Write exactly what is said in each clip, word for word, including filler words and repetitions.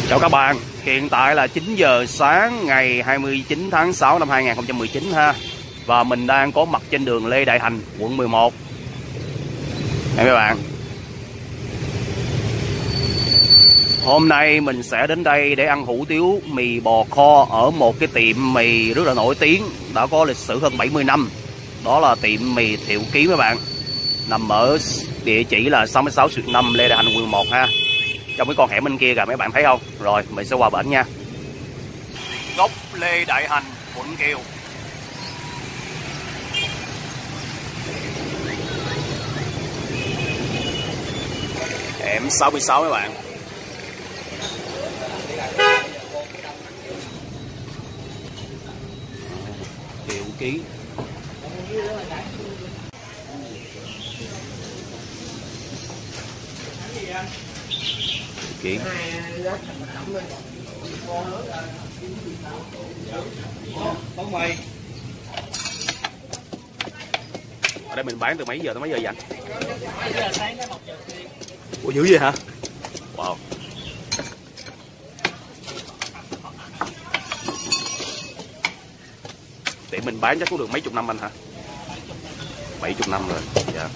Chào các bạn, hiện tại là chín giờ sáng ngày hai mươi chín tháng sáu năm hai nghìn không trăm mười chín ha. Và mình đang có mặt trên đường Lê Đại Hành, quận mười một. Đây các bạn. Hôm nay mình sẽ đến đây để ăn hủ tiếu mì bò kho ở một cái tiệm mì rất là nổi tiếng, đã có lịch sử hơn bảy mươi năm. Đó là tiệm mì Thiệu Ký các bạn. Nằm ở địa chỉ là sáu mươi sáu xuyệt năm Lê Đại Hành, quận một ha. Trong cái con hẻm bên kia kìa, mấy bạn thấy không? Rồi mình sẽ qua bển nha. Góc Lê Đại Hành, quận Kiều. Hẻm sáu mươi sáu các bạn. Thiệu Ký. Ký. Ở đây mình bán từ mấy giờ tới mấy giờ vậy anh? Ủa dữ vậy hả? Wow. Để mình bán chắc cũng được mấy chục năm anh hả? Bảy chục năm rồi. Dạ.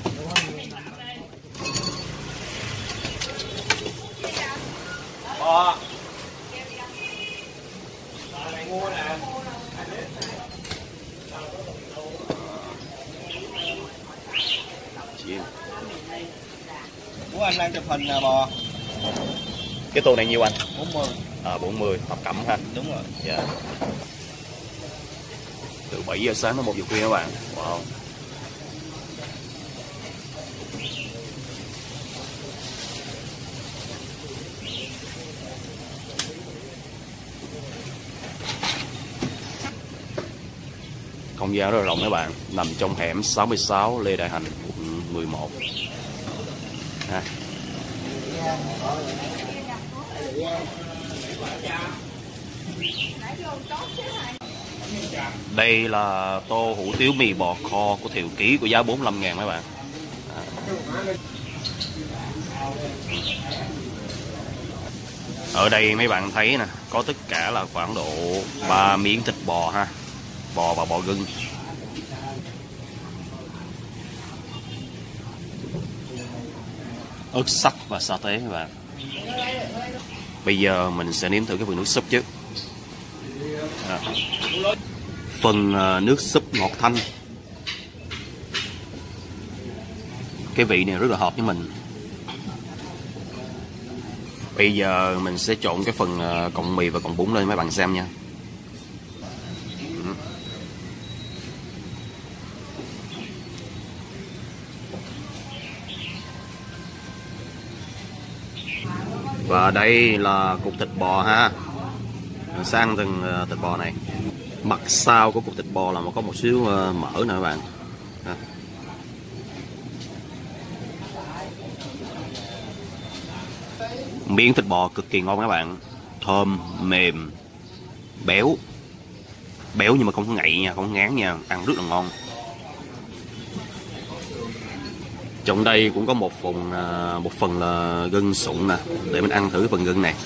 Bò. Bò này mua nè. Chiên. Ủa anh đang chụp hình nè bò. Cái tô này nhiêu anh? bốn mươi. À bốn mươi, hợp cẩm ha. Đúng rồi. Dạ. Từ bảy giờ sáng đến một giờ khuya các bạn. Wow. Không gian rất là rộng các bạn, nằm trong hẻm sáu mươi sáu Lê Đại Hành, quận mười một. Ha. Đây là tô hủ tiếu mì bò kho của Thiệu Ký của giá bốn mươi lăm ngàn các bạn. À. Ở đây mấy bạn thấy nè, có tất cả là khoảng độ ba miếng thịt bò ha. Bò và bò gừng. Ớt sắc và sa tế các bạn. Bây giờ mình sẽ nếm thử cái phần nước súp trước. À. Phần nước súp ngọt thanh. Cái vị này rất là hợp với mình. Bây giờ mình sẽ trộn cái phần cọng mì và cọng bún lên mấy bạn xem nha. Và đây là cục thịt bò ha. Mình sẽ ăn từng thịt bò này. Mặt sau của cục thịt bò là có một xíu mỡ nè các bạn. Ha. Miếng thịt bò cực kỳ ngon các bạn. Thơm, mềm, béo. Béo nhưng mà không có ngậy nha, không có ngán nha. Ăn rất là ngon. Trong đây cũng có một phần một phần là gân sụn nè, để mình ăn thử cái phần gân này.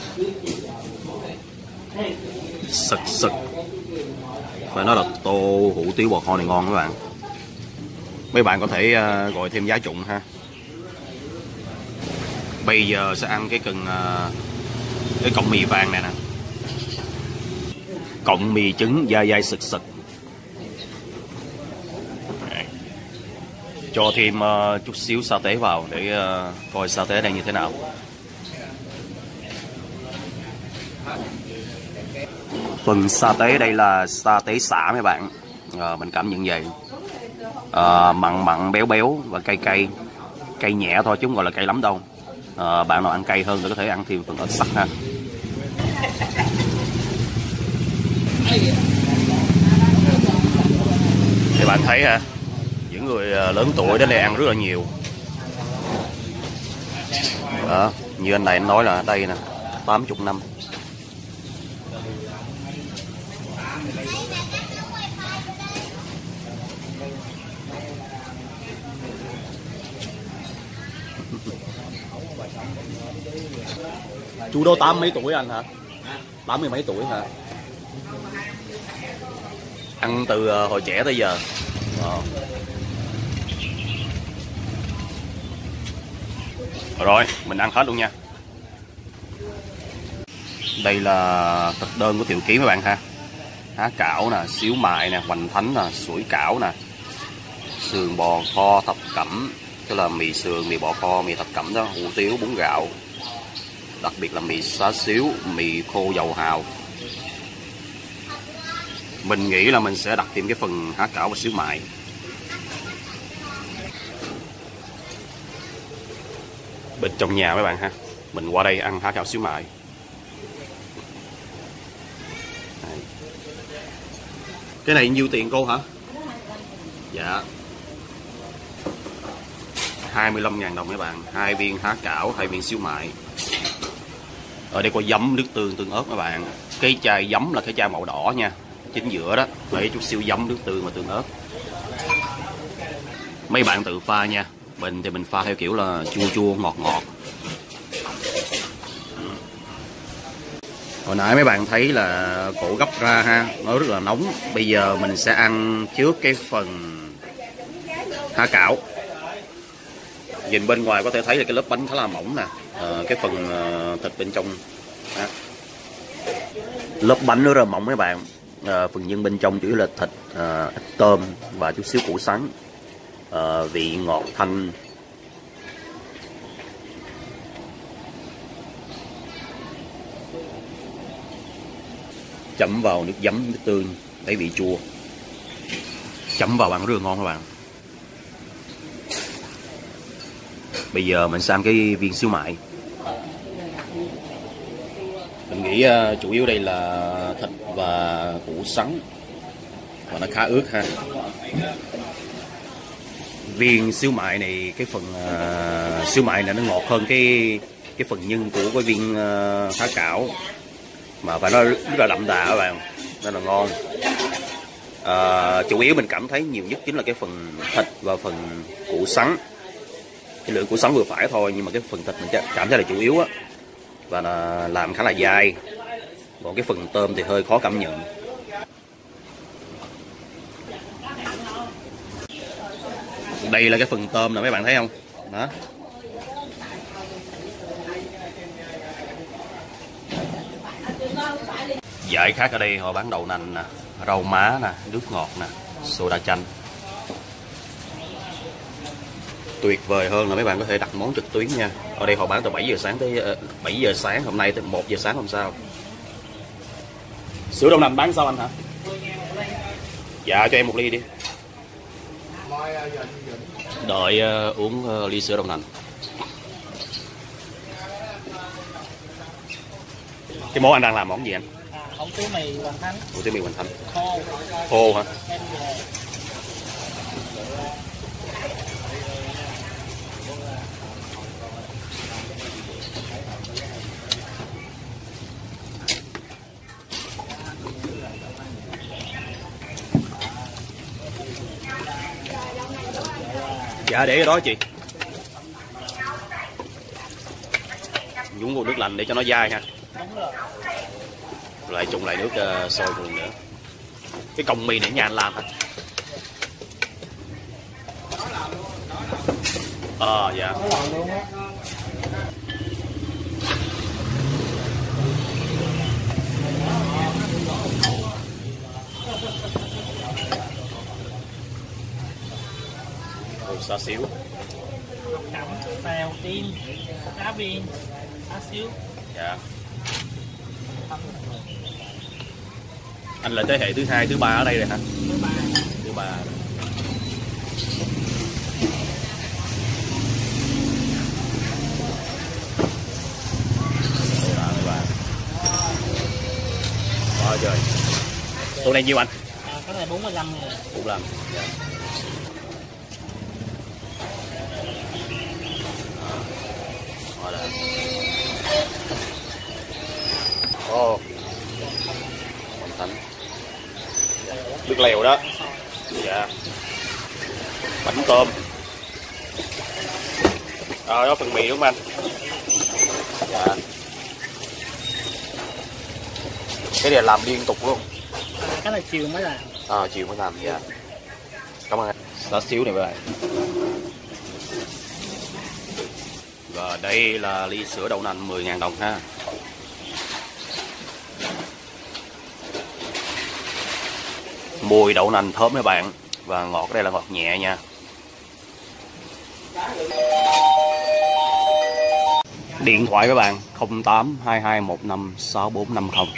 Sực sực. Phải nói là tô hủ tiếu bò kho này ngon các bạn. Mấy bạn có thể gọi thêm giá trụng ha. Bây giờ sẽ ăn cái cần cái cọng mì vàng này nè. Cọng mì trứng dai dai sực sực. Cho thêm uh, chút xíu sa tế vào để uh, coi sa tế đang như thế nào. Phần sa tế đây là sa tế xả mấy bạn. uh, Mình cảm nhận vậy. uh, Mặn mặn béo béo và cay cay. Cay nhẹ thôi chứ không gọi là cay lắm đâu. uh, Bạn nào ăn cay hơn thì có thể ăn thêm phần ớt sắc ha. Thì bạn thấy ha, những người lớn tuổi đến đây ăn rất là nhiều. Đó, như anh này anh nói là đây nè, tám mươi năm. Chú đó tám mấy tuổi anh hả? Tám mươi mấy tuổi hả? Ăn từ hồi trẻ tới giờ. Ờ. Rồi, mình ăn hết luôn nha. Đây là thực đơn của Thiệu Ký mấy bạn ha. Há cảo nè, xíu mại nè, hoành thánh nè, sủi cảo nè, sườn bò kho thập cẩm, tức là mì sườn, mì bò kho, mì thập cẩm đó, hủ tiếu, bún gạo. Đặc biệt là mì xá xíu, mì khô dầu hào. Mình nghĩ là mình sẽ đặt thêm cái phần há cảo và xíu mại. Bên trong nhà mấy bạn ha. Mình qua đây ăn há cảo xíu mại. Đây. Cái này nhiêu tiền cô hả? Dạ hai mươi lăm ngàn đồng mấy bạn. Hai viên há cảo, hai viên xíu mại. Ở đây có giấm, nước tương, tương ớt mấy bạn. Cái chai giấm là cái chai màu đỏ nha, chính giữa đó, lấy chút xíu giấm, nước tương và tương ớt. Mấy bạn tự pha nha. Mình thì mình pha theo kiểu là chua chua, ngọt ngọt. Hồi nãy mấy bạn thấy là cổ gấp ra ha, nó rất là nóng. Bây giờ mình sẽ ăn trước cái phần há cảo. Nhìn bên ngoài có thể thấy là cái lớp bánh khá là mỏng nè. À, cái phần uh, thịt bên trong đó. Lớp bánh nó rất là mỏng mấy bạn. À, phần nhân bên trong chủ yếu là thịt, à, ít tôm và chút xíu củ sắn. À, vị ngọt thanh. Chấm vào nước giấm, nước tương lấy vị chua. Chấm vào ăn rất là ngon các bạn. Bây giờ mình sẽ ăn cái viên xíu mại. Mình nghĩ uh, chủ yếu đây là thịt và củ sắn và nó khá ướt ha. Viên xíu mại này, cái phần uh, xíu mại này nó ngọt hơn cái cái phần nhân của cái viên uh, há cảo, mà phải nó rất là đậm đà các bạn, nên là ngon. Uh, chủ yếu mình cảm thấy nhiều nhất chính là cái phần thịt và phần củ sắn. Cái lượng củ sắn vừa phải thôi, nhưng mà cái phần thịt mình cảm thấy là chủ yếu á, và là làm khá là dai. Còn cái phần tôm thì hơi khó cảm nhận. Đây là cái phần tôm nè mấy bạn thấy không? Đó. Dải khác ở đây họ bán đậu nành nè, rau má nè, nước ngọt nè, soda chanh. Tuyệt vời hơn là mấy bạn có thể đặt món trực tuyến nha. Ở đây họ bán từ bảy giờ sáng tới bảy giờ sáng hôm nay tới một giờ sáng hôm sau. Sữa đậu nành bán sao anh hả? Dạ cho em một ly đi. Đợi uh, uống uh, ly sữa đậu nành. Cái món anh đang làm món gì anh? À, hủ tiếu mì Hoành Thánh. Hủ tiếu mì Hoành Thánh. Khô. Khô hả? Dạ để cái đó chị. Nhúng vô nước lạnh để cho nó dai ha. Lại trụng lại nước uh, sôi cùng nữa. Cái cọng mì này nhà anh làm hả? Ờ à, dạ. Ồ, xá xíu. Cẩm, tèo, tim, cá viên, xá xíu. Dạ. Anh là thế hệ thứ hai, thứ ba ở đây rồi hả? Thứ ba. Thứ ba. Quá trời. Tô này nhiêu anh? À, cái này bốn mươi lăm ngàn. bốn mươi lăm. Dạ. Quá đã. Ồ. Hoành Thánh. Nước lèo đó. Dạ. Bánh tôm. Rồi đó phần mì đúng không anh? Dạ. Cái này làm liên tục luôn. À, cái này chiều mới làm. À, chiều mới làm. Dạ. Cảm ơn anh. Xá xíu này các bạn. Và đây là ly sữa đậu nành mười ngàn đồng ha. Mùi đậu nành thơm các bạn. Và ngọt ở đây là ngọt nhẹ nha. Điện thoại các bạn không tám hai hai một năm sáu bốn năm không.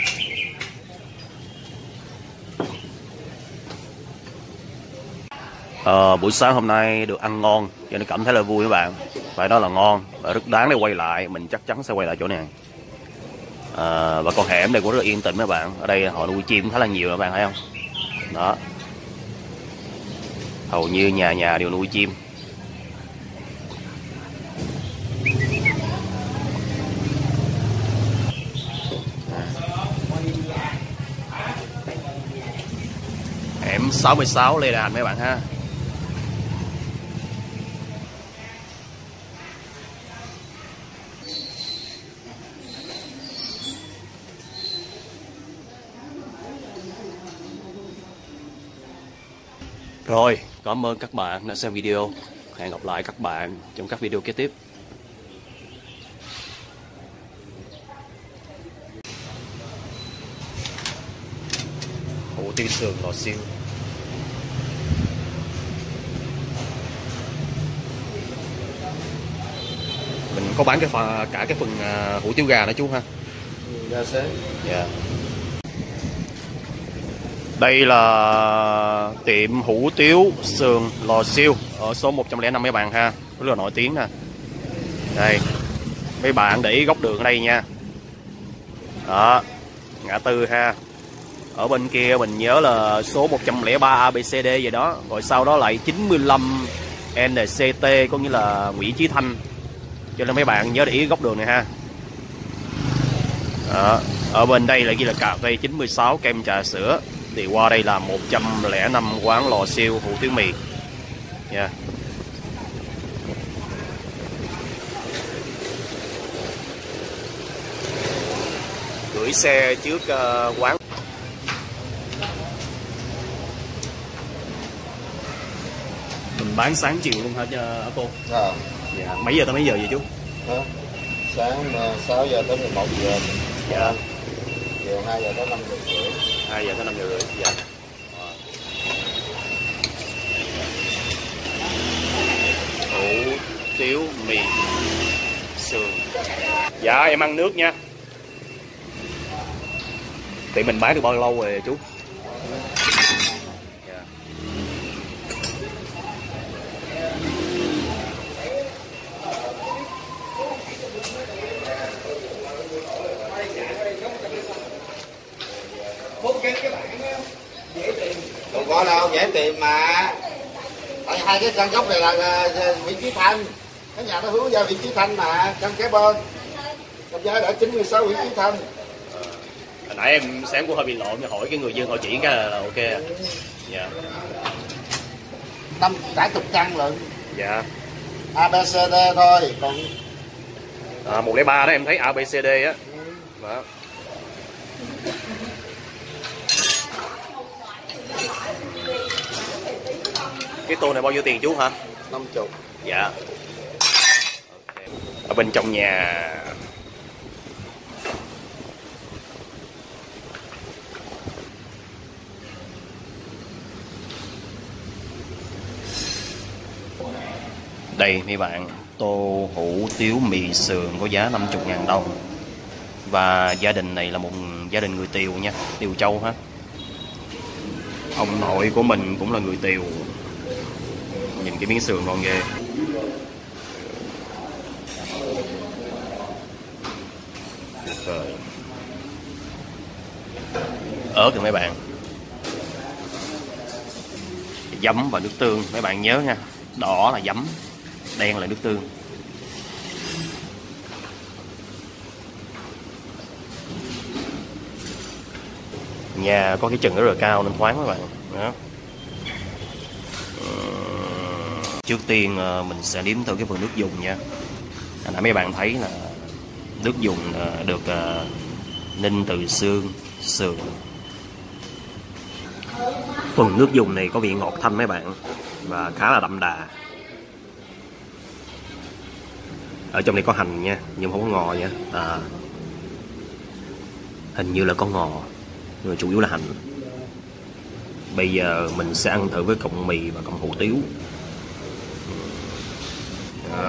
Ờ, buổi sáng hôm nay được ăn ngon cho nên cảm thấy là vui các bạn. Phải nói là ngon và rất đáng để quay lại. Mình chắc chắn sẽ quay lại chỗ này. À, và con hẻm này cũng rất là yên tĩnh các bạn. Ở đây họ nuôi chim khá là nhiều các bạn thấy không. Đó, hầu như nhà nhà đều nuôi chim. Hẻm sáu mươi sáu Lê Đàn mấy bạn ha. Rồi, cảm ơn các bạn đã xem video. Hẹn gặp lại các bạn trong các video kế tiếp. Hủ tiếu sườn lò xêu. Mình có bán cái phà, cả cái phần uh, hủ tiếu gà nữa chú ha. Gà xé. Dạ. Đây là tiệm hủ tiếu sườn lò xêu ở số một trăm lẻ năm mấy bạn ha, rất là nổi tiếng nè. Đây, mấy bạn để ý góc đường ở đây nha. Đó, ngã tư ha. Ở bên kia mình nhớ là số một trăm lẻ ba A B C D vậy đó. Rồi sau đó lại chín mươi lăm N C T, có nghĩa là Nguyễn Chí Thanh. Cho nên mấy bạn nhớ để ý góc đường này ha. Đó, ở bên đây là ghi là cà phê chín mươi sáu kem trà sữa. Thì qua đây là một trăm lẻ năm quán lò xêu hủ tiếu mì nha. Yeah. Gửi xe trước uh, quán. Mình bán sáng chiều luôn hả uh, cô? À. Dạ. Mấy giờ tới mấy giờ vậy chú? À. Sáng sáu giờ tới mười một giờ. Dạ. Chiều hai giờ tới năm giờ rưỡi. hai giờ tới năm giờ rưỡi. Dạ. Hủ tiếu mì sườn. Dạ em ăn nước nha. Thì mình bán được bao lâu rồi chú? Dạ. Không có đâu, dễ tìm mà. Tại hai cái căn góc này là vị trí Thanh. Cái nhà nó hướng ra vị trí Thanh mà, căn kế bên. Căn giá đã chín mươi sáu vị trí Thanh. Hồi nãy em sáng cũng hơi bị lộn, hỏi cái người dân họ chỉ cái là ok. Ừ. Dạ. Năm cả chục căn lận. Dạ. A B C D thôi, còn à, một không ba đó em thấy A B C D á. Đó. Cái tô này bao nhiêu tiền chú hả? năm mươi. Dạ. Okay. Ở bên trong nhà. Đây mấy bạn, tô hủ tiếu mì sườn có giá năm mươi ngàn đồng. Và gia đình này là một gia đình người Tiều nha, Tiều Châu ha. Ông nội của mình cũng là người Tiều. Nhìn cái miếng sườn ngon ghê. Rồi. Ớt rồi mấy bạn. Giấm và nước tương, mấy bạn nhớ nha. Đỏ là giấm, đen là nước tương. Nhà có cái chừng rất là cao nên thoáng các bạn. Đó. Trước tiên mình sẽ nếm thử cái phần nước dùng nha. Hồi nãy mấy bạn thấy là Nước dùng được ninh từ xương sườn. Phần nước dùng này có vị ngọt thanh mấy bạn và khá là đậm đà. Ở trong này có hành nha, nhưng không có ngò nha. À, hình như là có ngò, nhưng mà chủ yếu là hành. Bây giờ mình sẽ ăn thử với cọng mì và cọng hủ tiếu. Đó.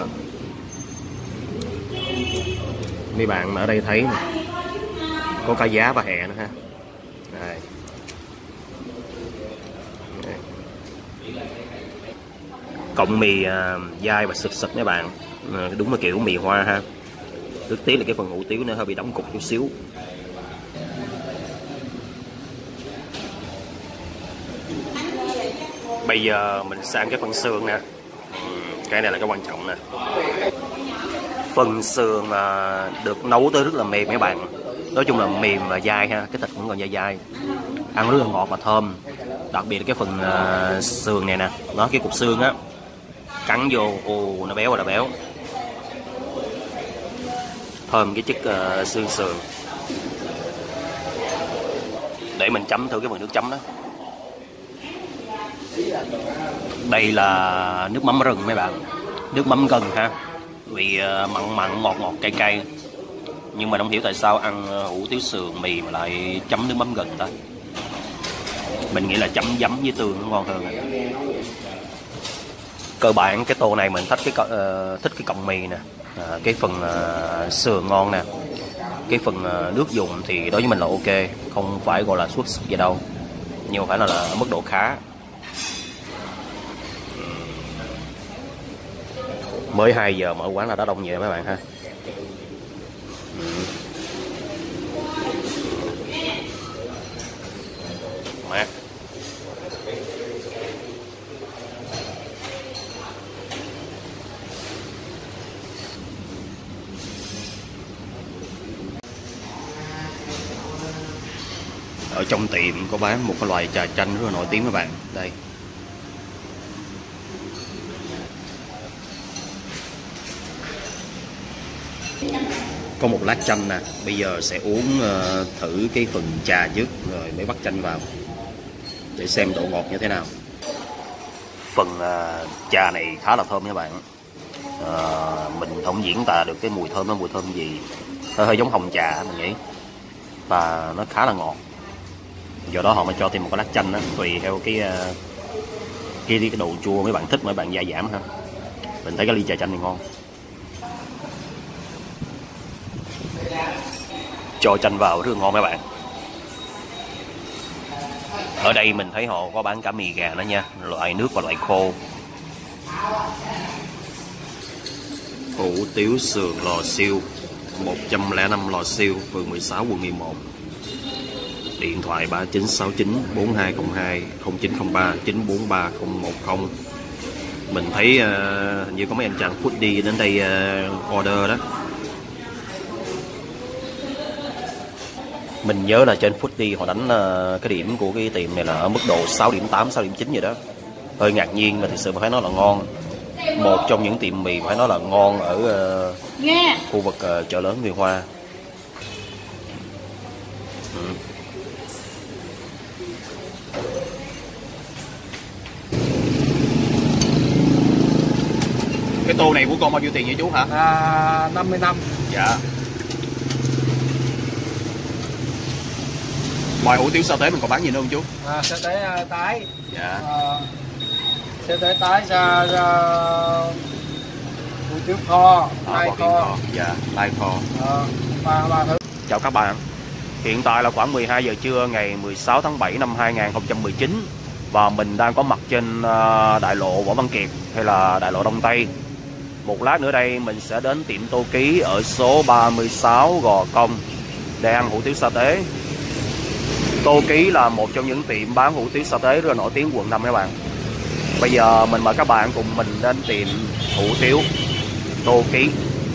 Mấy bạn ở đây thấy có cá giá và hẹ nữa ha. Đây. Đây. Cọng mì à, dai và sực sực mấy bạn, à, đúng là kiểu mì Hoa ha. Rất tiếc là cái phần hủ tiếu nó hơi bị đóng cục chút xíu. Bây giờ mình sang cái phần xương nè. Cái này là cái quan trọng nè. Phần xương à, được nấu tới rất là mềm mấy bạn. Nói chung là mềm và dai ha, cái thịt cũng còn dai dai, ăn rất là ngọt và thơm. Đặc biệt là cái phần à, xương này nè, nó cái cục xương á, cắn vô ồ nó béo và là béo, thơm cái chất à, xương sườn. Để mình chấm thử cái phần nước chấm đó. Đây là nước mắm rừng mấy bạn, nước mắm gừng ha, vị mặn mặn ngọt ngọt cay cay. Nhưng mà không hiểu tại sao ăn hủ tiếu sườn mì mà lại chấm nước mắm gừng ta. Mình nghĩ là chấm giấm với tương nó ngon hơn. Cơ bản cái tô này mình thích cái uh, thích cái cọng mì nè, uh, cái phần uh, sườn ngon nè, cái phần uh, nước dùng thì đối với mình là ok, không phải gọi là xuất sắc gì đâu, nhưng mà phải là, là ở mức độ khá. Mới hai giờ mở quán là đã đông nhiều mấy bạn ha. Mát. Ở trong tiệm có bán một cái loại trà chanh rất là nổi tiếng các bạn. Đây. Có một lát chanh nè. Bây giờ sẽ uống uh, thử cái phần trà trước rồi mới bắt chanh vào để xem độ ngọt như thế nào. Phần uh, trà này khá là thơm các bạn. Uh, mình không diễn tả được cái mùi thơm nó mùi thơm gì, hơi, hơi giống hồng trà mình nghĩ, và nó khá là ngọt. Do đó họ mới cho thêm một cái lát chanh đó, tùy theo cái uh, cái, cái độ chua mấy bạn thích, mấy bạn gia giảm ha. Mình thấy cái ly trà chanh này ngon. Cho chanh vào rất là ngon các bạn. Ở đây mình thấy họ có bán cả mì gà nữa nha, loại nước và loại khô. Hủ tiếu sườn Lò Siêu, một trăm lẻ năm Lò Siêu, phường mười sáu, quận mười một. Điện thoại ba chín sáu chín bốn hai không hai không chín không ba chín bốn ba không một không. Mình thấy uh, như có mấy anh chàng foodie đến đây uh, order đó. Mình nhớ là trên Foodie họ đánh uh, cái điểm của cái tiệm này là ở mức độ sáu điểm tám, sáu điểm chín vậy đó. Hơi ngạc nhiên mà thực sự mà phải nói là ngon. Một trong những tiệm mì phải nói là ngon ở uh, yeah. khu vực uh, chợ lớn Người Hoa. Ừ. Cái tô này của con bao nhiêu tiền vậy chú hả? À, năm mươi lăm. Dạ. Ngoài hủ tiếu sa tế mình còn bán gì nữa không chú? À, sa tế uh, tái. Dạ. À, sa tế tái ra, ra hủ tiếu kho, à, lai kho. kho. Dạ, lai kho. À, ba, ba thứ. Chào các bạn. Hiện tại là khoảng mười hai giờ trưa ngày mười sáu tháng bảy năm hai nghìn không trăm mười chín và mình đang có mặt trên đại lộ Võ Văn Kiệt hay là đại lộ Đông Tây. Một lát nữa đây mình sẽ đến tiệm Tô Ký ở số ba mươi sáu Gò Công để ăn hủ tiếu sa tế. Tô Ký là một trong những tiệm bán hủ tiếu sa tế rất là nổi tiếng quận năm các bạn. Bây giờ mình mời các bạn cùng mình đến tiệm hủ tiếu Tô Ký.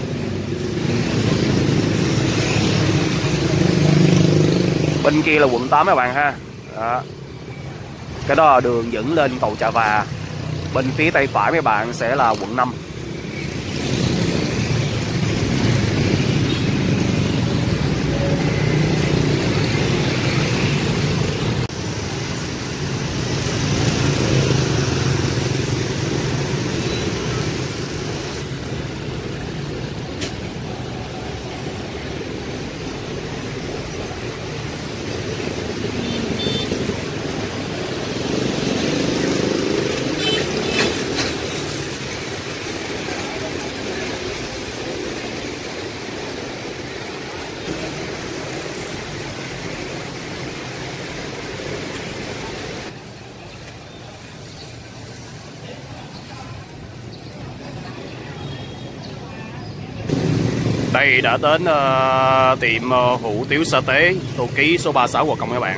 Bên kia là quận tám các bạn ha. Đó. Cái đó là đường dẫn lên cầu Trà Và. Bên phía tay phải mấy bạn sẽ là quận năm. Đây đã đến uh, tiệm uh, hủ tiếu sa tế Tô Ký số ba mươi sáu Hòa Công các bạn.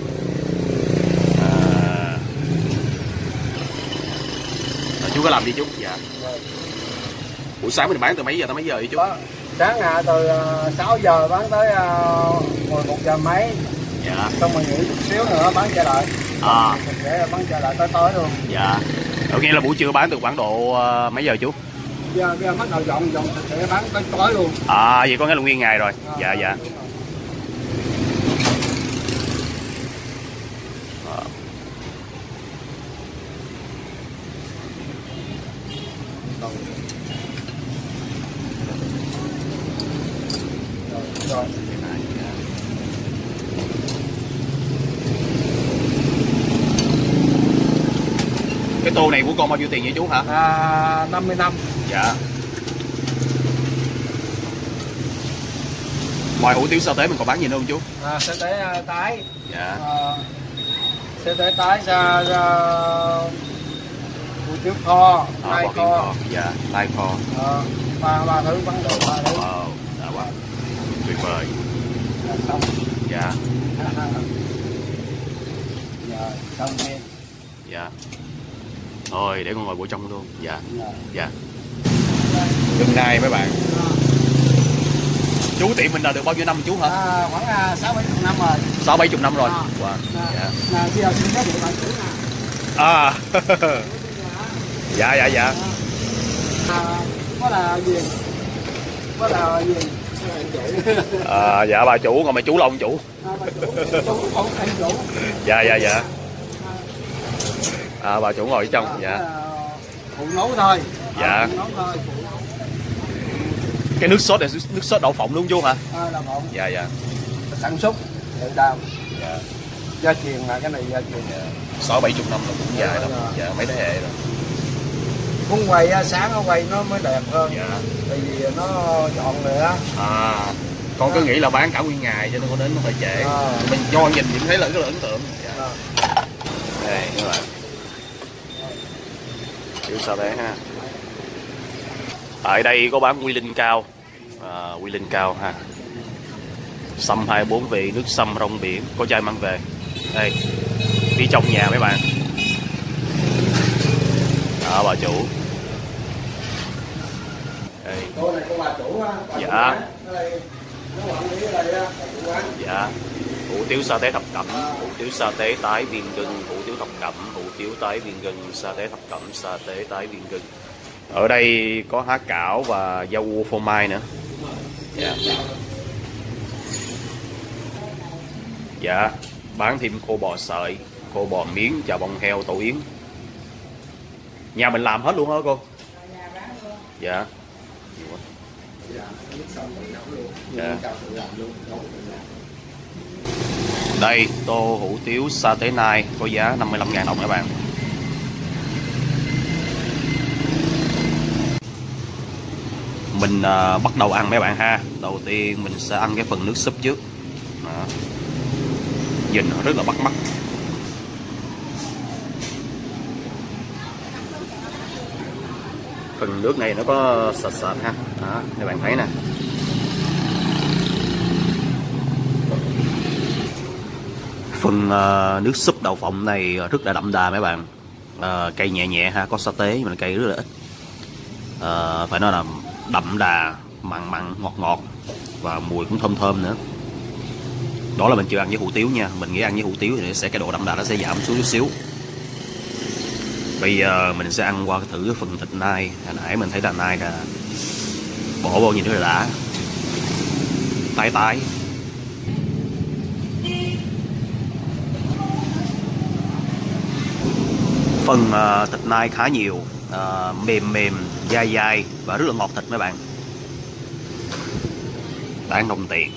À... Chú có làm gì chú? Dạ. Buổi sáng mình bán từ mấy giờ tới mấy giờ vậy chú? Đó, sáng à, từ uh, sáu giờ bán tới uh, mười một giờ mấy. Dạ. Xong rồi nghỉ chút xíu nữa bán trở lại. À. Mình sẽ bán trở lại tới tối luôn. Dạ. Đầu tiên là buổi trưa bán từ khoảng độ uh, mấy giờ chú? Giờ, giờ bắt đầu dọn dọn sẽ bán tới tối luôn. À vậy có nghĩa là nguyên ngày rồi. À, dạ dạ. À. Rồi. Cái tô này của con bao nhiêu tiền vậy chú hả? À, năm mươi năm. Dạ. Ngoài hủ tiếu sa tế mình còn bán gì nữa không chú? À, sa tế tái. Dạ. À, sa tế tái ra hủ tiếu kho, À, lai bò kho. kho. Dạ, lai kho. À, ba ba thứ bán đồ ba thứ. Wow, đã quá. Tuyệt vời. Là xong. Dạ. Dạ, xong em. Dạ. Thôi để con ngồi bộ trong luôn. Dạ. Dạ. Dạ. Hôm nay mấy bạn. Chú tiệm mình là được bao nhiêu năm chú hả? À, khoảng sáu bảy chục năm rồi. Sáu bảy chục năm rồi. À, Wow. à, Dạ. à, bây giờ xin giới thiệu bạn chủ nè. À. Dạ dạ dạ. À, có là gì? Có là gì? À, dạ bà chủ, còn mà chú là ông chủ. À, bà chủ, chủ không anh chủ. Dạ dạ dạ. À, bà chủ ngồi ở trong. À, dạ. phụ nấu thôi. Dạ. À, phụ nấu thôi. Cái nước sốt này nước sốt đậu phộng đúng chú hả? À, đậu phộng. Dạ dạ. Sản xuất tự đào. Dạ. Gia truyền là cái này gia truyền. Sáu bảy chục năm là cũng dài lắm. Dạ, mấy thế hệ rồi. Muốn quay sáng nó quay nó mới đẹp hơn. Dạ. Tại vì nó dọn rồi á. À, con cứ nghĩ là bán cả nguyên ngày cho nên con đến nó hơi trễ. À. Mình cho nhìn thì thấy là rất là ấn tượng. Dạ. À. Đây các bạn. Kiểu sao đấy ha. Tại đây có bán quy linh cao. À, quy linh cao ha. Sâm hai mươi bốn vị, nước sâm rong biển, có chai mang về. Đây. Đi trong nhà mấy bạn. Đó bà chủ. Đây. Cô này cô bà chủ á. Dạ. Nó quản lý ở đây á, bà chủ quán. Dạ. Hủ tiếu sa tế thập cẩm, hủ tiếu sa tế tái viên gừng, hủ tiếu thập cẩm, hủ tiếu tái viên gừng, sa tế thập cẩm, sa tế tái viên gừng. Ở đây có há cảo và rau cua phô mai nữa. Dạ. Dạ. Bán thêm khô bò sợi, khô bò miếng, chả bông heo, tổ yến. Nhà mình làm hết luôn hả cô? Dạ. Dạ. Đây tô hủ tiếu sa tế nai có giá năm mươi lăm ngàn đồng các bạn. Mình uh, bắt đầu ăn mấy bạn ha. Đầu tiên mình sẽ ăn cái phần nước súp trước. Đó. Nhìn rất là bắt mắt. Phần nước này nó có sệt sệt ha. Đó, các bạn thấy nè. Phần uh, nước súp đậu phộng này rất là đậm đà mấy bạn. Uh, cay nhẹ nhẹ ha, có sa tế mà cay rất là ít. Uh, phải nói là đậm đà, mặn mặn, ngọt ngọt và mùi cũng thơm thơm nữa. Đó là mình chưa ăn với hủ tiếu nha. Mình nghĩ ăn với hủ tiếu thì sẽ cái độ đậm đà nó sẽ giảm xuống chút xíu. Bây giờ mình sẽ ăn qua thử cái phần thịt nai. Hồi nãy mình thấy là nai là bỏ vô nhìn rất là đã, tái tái. Phần uh, thịt nai khá nhiều, uh, mềm mềm, dai dai và rất là ngọt thịt mấy bạn. Đáng đồng tiền.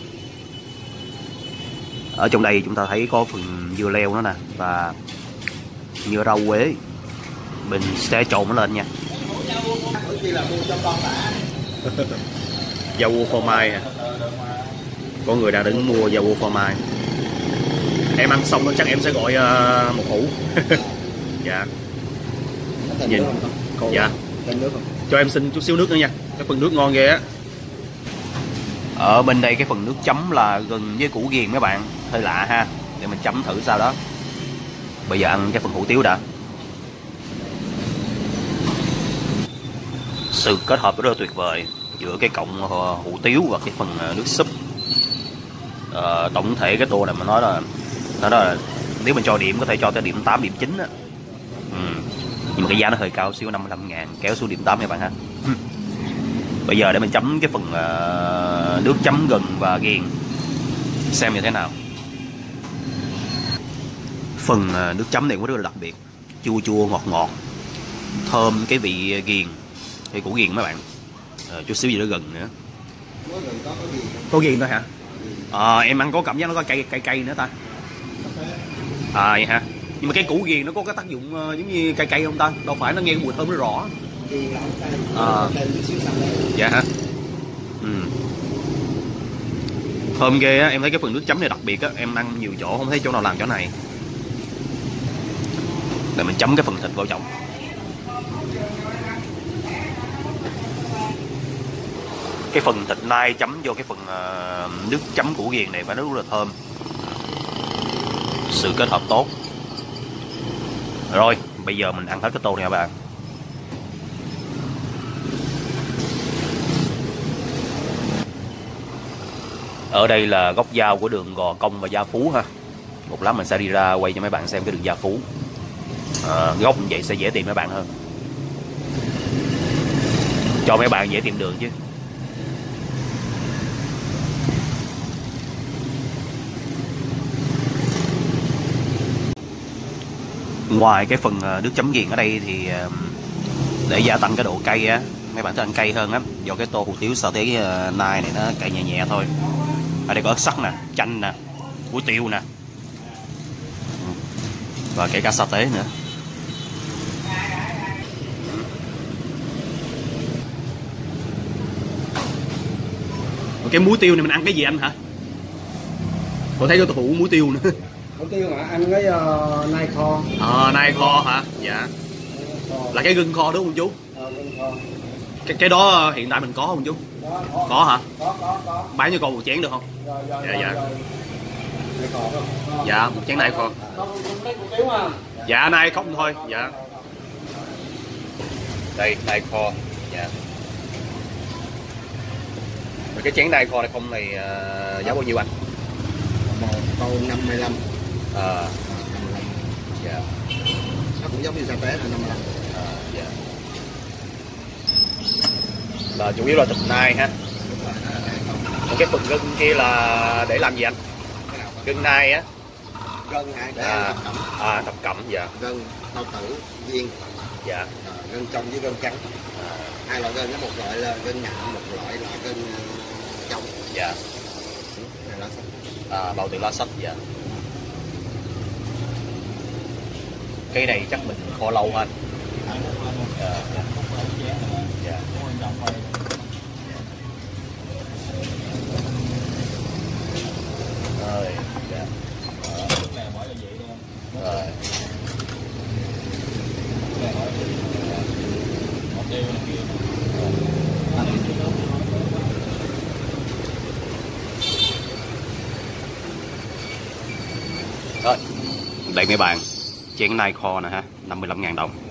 Ở trong đây chúng ta thấy có phần dưa leo nữa nè và như rau quế. Mình sẽ trộn nó lên nha. Rau cua phô mai à. Có người đang đứng mua rau cua phô mai. Em ăn xong đó chắc em sẽ gọi uh, một hũ. Dạ. Nhìn. Dạ. Cho em xin chút xíu nước nữa nha. Cái phần nước ngon ghê á. Ở bên đây cái phần nước chấm là gần với củ ghiền mấy bạn, hơi lạ ha, để mình chấm thử sao đó. Bây giờ ăn cái phần hủ tiếu đã. Sự kết hợp rất là tuyệt vời giữa cái cọng hủ tiếu và cái phần nước súp. Ờ, tổng thể cái tô này mà nói là nó là nếu mình cho điểm có thể cho tới điểm tám, điểm chín á. Ừ. Nhưng mà cái giá nó hơi cao xíu, năm mươi lăm ngàn, kéo xuống điểm tám các bạn ha. Bây giờ để mình chấm cái phần uh, nước chấm gừng và ghiền xem như thế nào. Phần uh, nước chấm này cũng rất là đặc biệt, chua chua ngọt ngọt, thơm cái vị ghiền, cái củ ghiền mấy bạn, uh, chút xíu gì đó gừng nữa. Có ghiền thôi hả? À, em ăn có cảm giác nó có cay cay cay nữa ta. À vậy hả? Nhưng mà cái củ ghiền nó có cái tác dụng uh, giống như cay cay không ta? Đâu phải, nó nghe cái mùi thơm nó rõ. À, dạ hả? Ừ. Thơm ghê á, em thấy cái phần nước chấm này đặc biệt á, em ăn nhiều chỗ không thấy chỗ nào làm chỗ này. Để mình chấm cái phần thịt vào trong. Cái phần thịt nai chấm vô cái phần uh, nước chấm củ ghiền này phải rất là thơm. Sự kết hợp tốt. Rồi, bây giờ mình ăn hết cái tô này các bạn. Ở đây là góc giao của đường Gò Công và Gia Phú ha. Một lát mình sẽ đi ra quay cho mấy bạn xem cái đường Gia Phú. À, góc như vậy sẽ dễ tìm mấy bạn hơn. Cho mấy bạn dễ tìm đường chứ. Ngoài cái phần nước chấm ghiền ở đây thì để gia tăng cái độ cay á, mấy bạn thích ăn cay hơn á, do cái tô hủ tiếu sao thế nai này nó cay nhẹ nhẹ thôi. Ở đây có ớt sắc nè, chanh nè, muối tiêu nè, và kể cả sa tế nữa. Cái muối tiêu này mình ăn cái gì anh hả? Còn thấy có hủ muối tiêu nữa. Hủ tiêu mà ăn cái uh, nai kho. Ờ, à, nai kho hả? Dạ. Là cái gừng kho đúng không chú? Ờ, gừng kho. Cái cái đó hiện tại mình có không chú? Có, có. Có hả? Có, có, có. Bán cho con một chén được không? Rồi, rồi, dạ, rồi, dạ. Rồi. Dạ, một chén nai kho. Dạ, nai không thôi. Dạ. Đây, nai kho. Dạ. Rồi cái chén nai kho này không này uh, giá bao nhiêu anh? Một tô năm mươi lăm. Ờ. À. năm mươi lăm. Dạ. Nó cũng giống như sa tế là năm mươi lăm. À, dạ. Là chủ yếu là thịt nai ha. Còn cái phần gân kia là để làm gì anh? Gân nai á. Gân hả? Để à, thập cẩm. À, thập cẩm, dạ. Gân, bao tử, viên. Dạ. À, gân trong với gân trắng. À, hai loại gân, có một loại là gân nhậm, một loại là gân trong. Dạ. Này lá sách. À, bao tử lá sách, dạ. Cái này chắc mình kho lâu anh. À, dạ. Dạ. Rồi, dạ. Rồi. Rồi, đây mấy bạn, chén nai kho nè ha, năm mươi lăm ngàn đồng.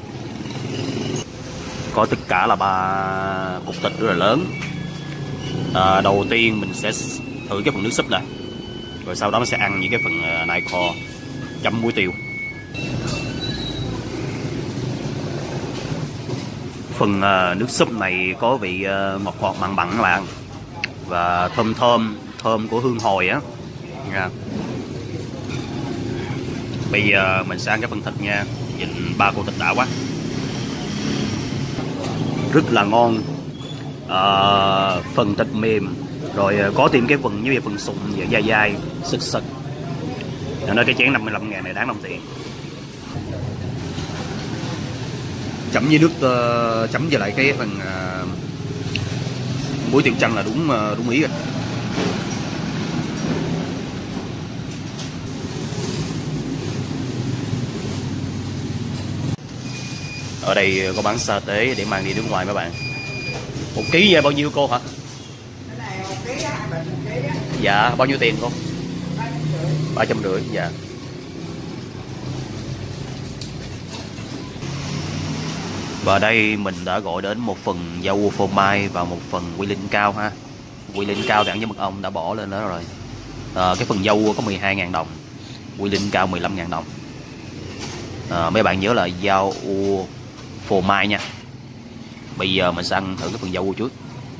Có tất cả là ba cục thịt rất là lớn. À, đầu tiên mình sẽ thử cái phần nước súp này, rồi sau đó nó sẽ ăn những cái phần uh, nai kho chấm muối tiêu. Phần uh, nước súp này có vị uh, ngọt ngọt mặn mặn các bạn, và thơm thơm thơm của hương hồi á. Nha. Bây giờ mình sẽ ăn cái phần thịt nha. Nhìn ba củ thịt đã quá, rất là ngon. À, phần thịt mềm, rồi có thêm cái phần như vậy, phần sụn vậy, dai dai sực sực. Nói cái chén năm mươi lăm ngàn này đáng đồng tiền. Chấm với nước uh, chấm với lại cái phần uh, muối tiêu chanh là đúng uh, đúng ý rồi. Ở đây có bán sa tế để mang đi nước ngoài mấy bạn. Một ký về bao nhiêu cô hả? Cái này một ký á, Dạ, bao nhiêu tiền cô? Ba trăm rưỡi. Dạ. Và đây mình đã gọi đến một phần dâu phô mai và một phần quy linh cao ha. Quy linh cao thì ăn với mật ong đã bỏ lên đó rồi. À, cái phần dâu có mười hai ngàn đồng, quy linh cao mười lăm ngàn đồng. À, mấy bạn nhớ là dâu phô mai nha. Bây giờ mình sẽ ăn thử cái phần dâu trước.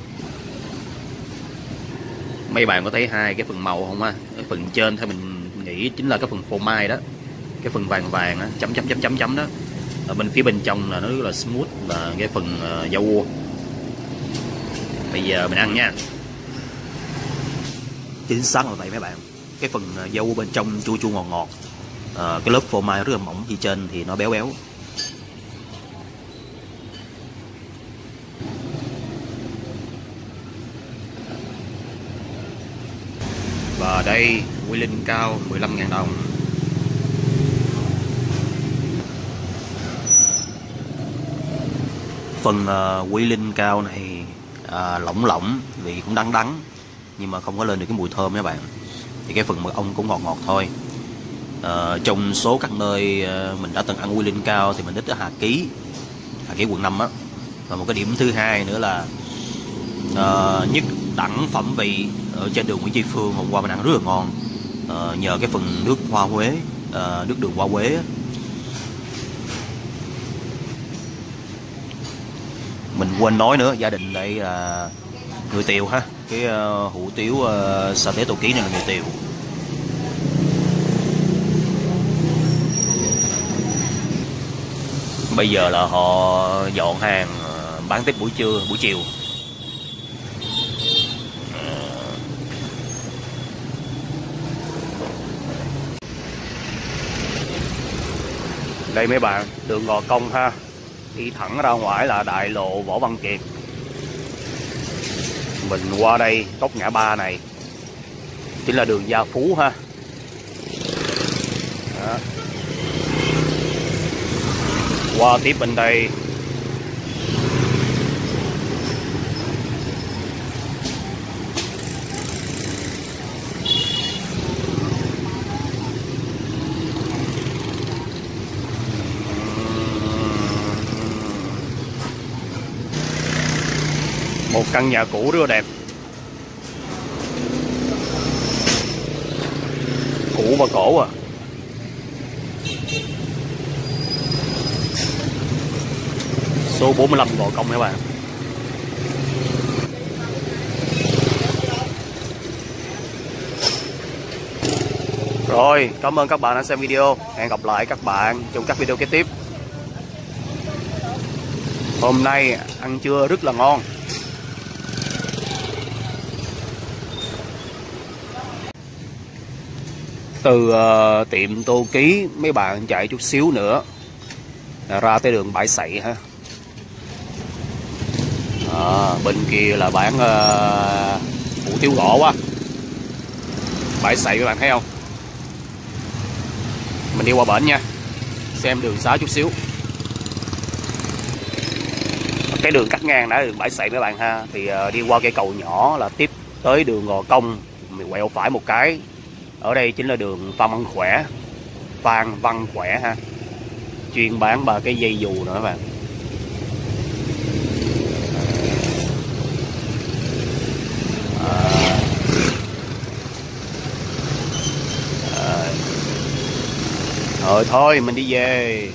Mấy bạn có thấy hai cái phần màu không á? Cái phần trên theo mình nghĩ chính là cái phần phô mai đó. Cái phần vàng vàng á, chấm chấm chấm chấm chấm đó. Ở bên phía bên trong là nó rất là smooth, là cái phần uh, dâu. Bây giờ mình ăn nha. Chính xác là vậy mấy bạn. Cái phần uh, dâu bên trong chua chua ngọt ngọt. Uh, cái lớp phô mai rất là mỏng, phía trên thì nó béo béo. Và đây quy linh cao mười lăm ngàn đồng. Phần uh, quy linh cao này uh, lỏng lỏng, vị cũng đắng đắng, nhưng mà không có lên được cái mùi thơm các bạn. Thì cái phần mật ong cũng ngọt ngọt thôi. Uh, trong số các nơi uh, mình đã từng ăn quy linh cao thì mình thích ở Hà Ký, Hà Ký quận năm á. Và một cái điểm thứ hai nữa là uh, nhất đẳng phẩm vị ở trên đường Nguyễn Tri Phương hôm qua mình ăn rất là ngon. Uh, nhờ cái phần nước hoa Huế, uh, nước đường hoa Huế á. Mình quên nói nữa, gia đình đây là người Tiều ha. Cái uh, hủ tiếu uh, sa tế Tô Ký này là người Tiều. Bây giờ là họ dọn hàng uh, bán tiếp buổi trưa, buổi chiều. Đây mấy bạn, đường Gò Công ha. Đi thẳng ra ngoài là đại lộ Võ Văn Kiệt. Mình qua đây góc ngã ba này chính là đường Gia Phú ha. Đó. Qua tiếp bên đây một căn nhà cũ rất là đẹp, cũ và cổ à. Số bốn mươi lăm Gò Công các bạn. Rồi, cảm ơn các bạn đã xem video. Hẹn gặp lại các bạn trong các video kế tiếp. Hôm nay ăn trưa rất là ngon. Từ uh, tiệm Tô Ký mấy bạn chạy chút xíu nữa là ra tới đường Bãi Sậy ha. À, bên kia là bán uh, hủ tiếu gõ quá. Bãi Sậy các bạn thấy không? Mình đi qua bển nha, xem đường xá chút xíu. Cái đường cắt ngang đã đường Bãi Sậy mấy bạn ha. Thì uh, đi qua cây cầu nhỏ là tiếp tới đường Gò Công. Mình quẹo phải một cái. Ở đây chính là đường Phan Văn Khỏe, Phan Văn Khỏe ha, chuyên bán ba cái dây dù nữa các bạn. À, à, rồi thôi mình đi về.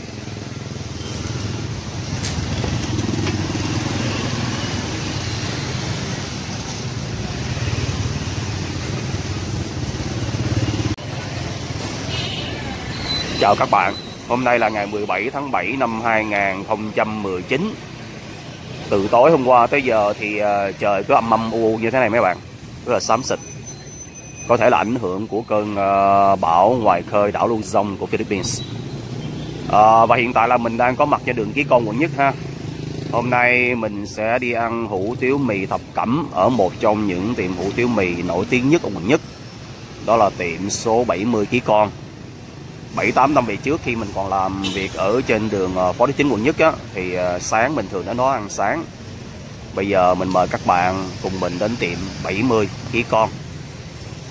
Chào các bạn, hôm nay là ngày mười bảy tháng bảy năm hai nghìn không trăm mười chín. Từ tối hôm qua tới giờ thì uh, trời cứ âm âm u như thế này mấy bạn, rất là xám xịt. Có thể là ảnh hưởng của cơn uh, bão ngoài khơi đảo Luzon của Philippines. Uh, và hiện tại là mình đang có mặt trên đường Ký Con quận Nhất ha. Hôm nay mình sẽ đi ăn hủ tiếu mì Thập Cẩm ở một trong những tiệm hủ tiếu mì nổi tiếng nhất ở quận Nhất. Đó là tiệm số bảy mươi Ký Con. bảy tám năm về trước khi mình còn làm việc ở trên đường Phó Đức Chính quận Nhất á, thì sáng mình thường đến đó ăn sáng. Bây giờ mình mời các bạn cùng mình đến tiệm bảy mươi Ký Con.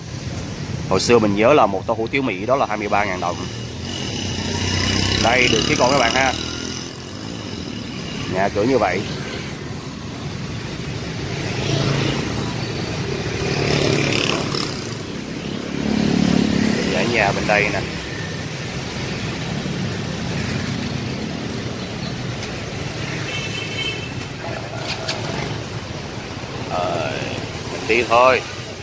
Hồi xưa mình nhớ là một tô hủ tiếu mì đó là hai mươi ba ngàn đồng. Đây được cái con các bạn ha. Nhà cửa như vậy. Dãy nhà bên đây nè. Ờ, mình đi thôi.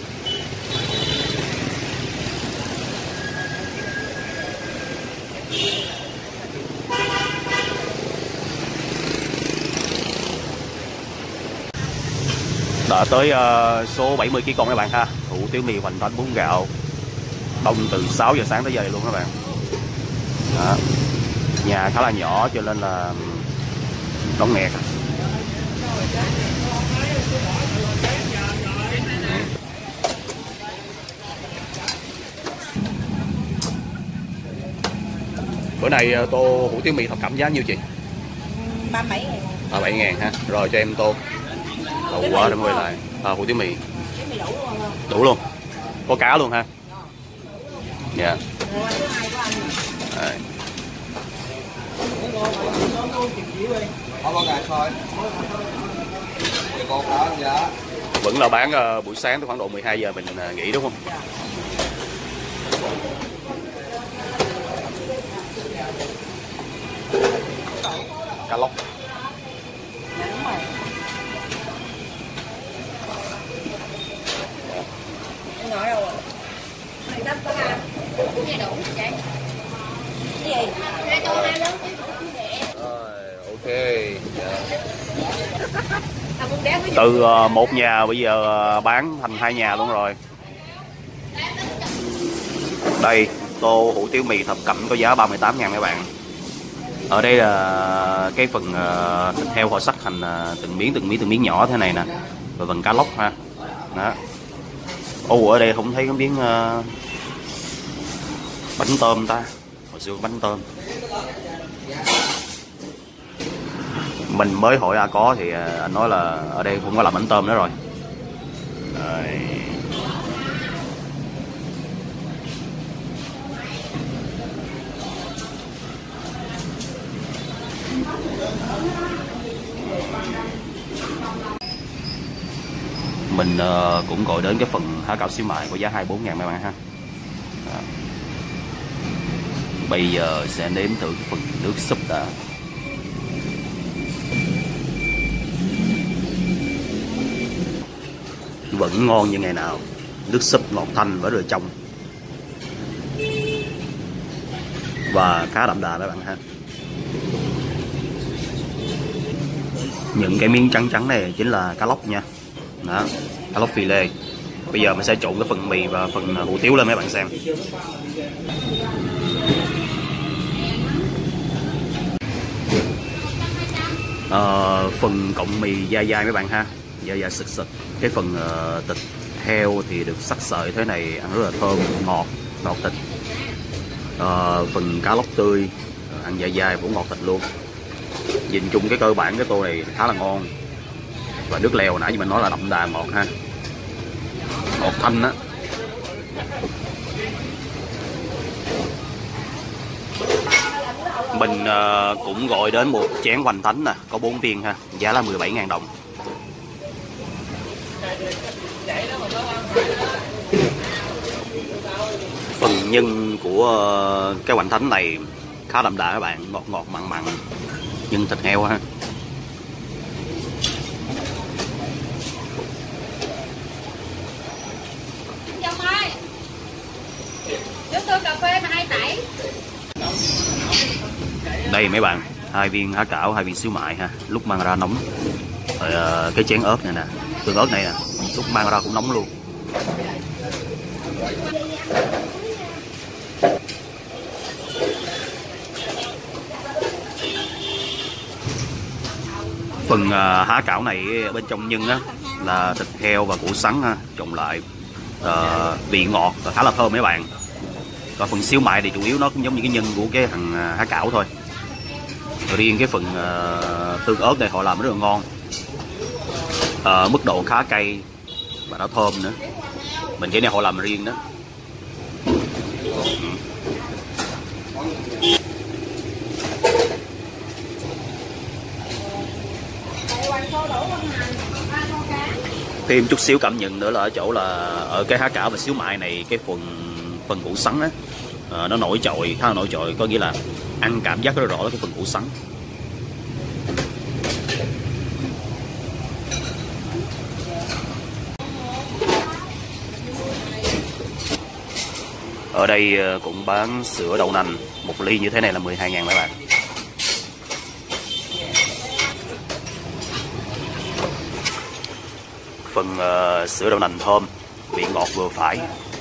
Đã tới uh, số bảy mươi ký con các bạn ha. Hủ tiếu mì hoành thánh bún gạo. Đông từ sáu giờ sáng tới giờ này luôn các bạn. Đó. Nhà khá là nhỏ cho nên là đóng nghẹt. Bữa này tô hủ tiếu mì thập cẩm giá nhiêu chị? ba mươi bảy ngàn. ba mươi bảy ngàn ha. Rồi cho em tô. Đậu quá để quay lại. À, hủ tiếu mì. Đủ luôn. Đủ luôn. Có cá luôn ha. Dạ. Yeah. Vẫn là bán uh, buổi sáng tới khoảng độ mười hai giờ mình uh, nghỉ đúng không? Cá lóc. Ngồi đâu rồi? Mày đắp có ha. Nghe đủ vậy. Cái gì? Hai tô hai lớn chứ. Rồi, ok. Yeah. Từ uh, một nhà bây giờ uh, bán thành hai nhà luôn rồi. Đây, tô hủ tiếu mì thập cẩm có giá ba mươi tám ngàn các bạn. Ở đây là cái phần uh, thịt heo họ sắc thành uh, từng miếng từng miếng từng miếng nhỏ thế này nè. Và phần cá lóc ha. Đó. Ồ, ở đây không thấy cái miếng uh, bánh tôm ta. Hồi xưa bánh tôm. Mình mới hỏi A có thì uh, anh nói là ở đây không có làm bánh tôm nữa rồi. Rồi. Mình uh, cũng gọi đến cái phần há cảo xíu mại có giá hai mươi bốn ngàn các bạn ha. Đó. Bây giờ sẽ nếm thử cái phần nước súp đã. Vẫn ngon như ngày nào. Nước súp ngọt thanh và rất là trong. Và khá đậm đà các bạn ha. Những cái miếng trắng trắng này chính là cá lóc nha. Đó, cá lóc phi lê. Bây giờ mình sẽ trộn cái phần mì và phần hủ tiếu lên mấy bạn xem. À, phần cọng mì dai dai mấy bạn ha, dai dai sực sực. Cái phần uh, thịt heo thì được sắc sợi thế này, ăn rất là thơm, ngọt, ngọt thịt. À, phần cá lóc tươi ăn dai dai cũng ngọt thịt luôn. Nhìn chung cái cơ bản cái tô này khá là ngon. Và nước lèo nãy như mình nói là đậm đà ngọt ha, ngọt thanh á. Mình uh, cũng gọi đến một chén hoành thánh nè, có bốn viên ha, giá là mười bảy ngàn đồng. Phần nhân của uh, cái hoành thánh này khá đậm đà các bạn, ngọt ngọt mặn mặn, nhân thịt heo ha. Đây mấy bạn, hai viên há cảo, hai viên xíu mại ha, lúc mang ra nóng. Rồi uh, cái chén ớt này nè, tương ớt này nè, lúc mang ra cũng nóng luôn. Phần uh, há cảo này bên trong nhân á là thịt heo và củ sắn ha, trộn lại, uh, vị ngọt và khá là thơm mấy bạn. Còn phần xíu mại thì chủ yếu nó cũng giống như cái nhân của cái thằng há cảo thôi. Riêng cái phần uh, tương ớt này họ làm rất là ngon, uh, mức độ khá cay và nó thơm nữa. Mình cái này họ làm riêng đó. Thêm chút xíu cảm nhận nữa là ở chỗ là ở cái há cảo và xíu mại này, cái phần phần củ sắn á, à, nó nổi trội, khá là nổi trội, có nghĩa là ăn cảm giác rất rõ cái phần củ sắn. Ở đây cũng bán sữa đậu nành, một ly như thế này là mười hai ngàn mấy bạn. Phần uh, sữa đậu nành thơm, vị ngọt vừa phải.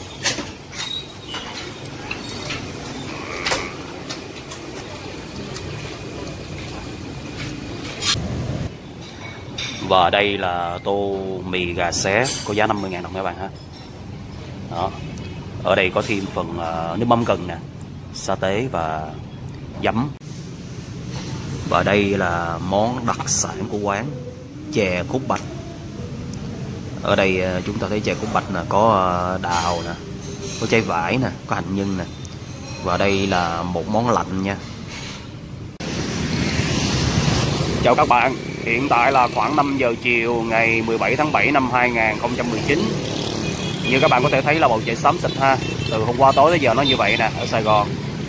Và đây là tô mì gà xé có giá năm mươi ngàn đồng các bạn ha. Đó. Ở đây có thêm phần uh, nước mắm gừng nè, sa tế và giấm. Và đây là món đặc sản của quán, chè cốt bạch. Ở đây uh, chúng ta thấy chè cốt bạch là có uh, đào nè, có trái vải nè, có hành nhân nè. Và đây là một món lạnh nha. Chào các bạn, hiện tại là khoảng năm giờ chiều ngày mười bảy tháng bảy năm hai nghìn không trăm mười chín. Như các bạn có thể thấy là bầu trời xám xịt ha. Từ hôm qua tối tới giờ nó như vậy nè ở Sài Gòn.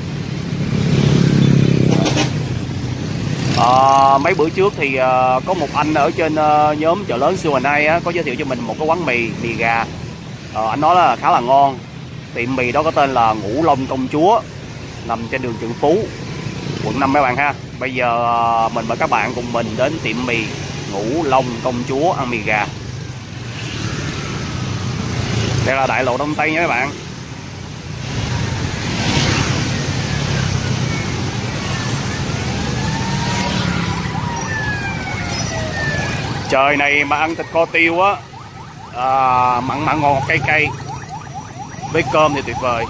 À, mấy bữa trước thì à, có một anh ở trên à, nhóm chợ lớn xê en a á, có giới thiệu cho mình một cái quán mì, mì gà. À, anh nói là khá là ngon. Tiệm mì đó có tên là Ngũ Long Công Chúa, nằm trên đường Trần Phú, quận năm mấy bạn ha. Bây giờ à, mình mời các bạn cùng mình đến tiệm mì Ngũ Long Công Chúa ăn mì gà. Đây là đại lộ Đông Tây nha các bạn. Trời này mà ăn thịt kho tiêu á, à, mặn mặn ngon cay cay, với cơm thì tuyệt vời.